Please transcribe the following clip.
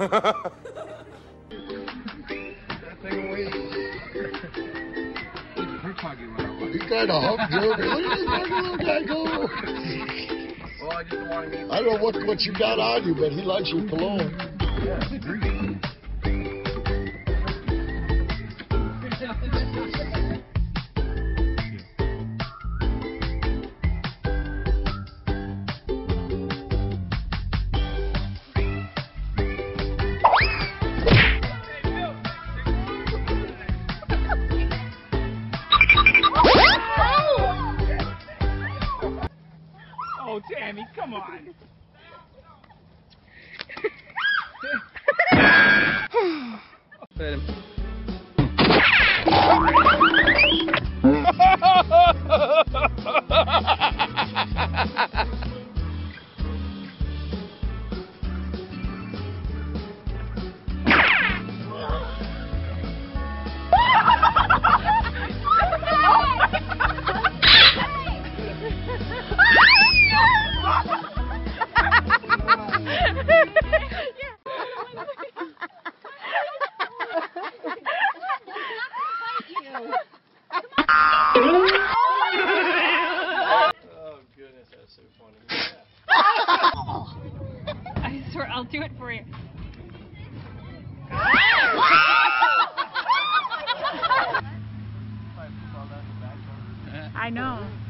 He kind of humped Joe. Look at this fucking little guy go. Well, I just wanted to. I don't know what you got on you, but he likes your cologne. Yeah, it's green. Oh, Tammy, come on. Hit him. Oh goodness, that's so funny. I swear, I'll do it for you. I know.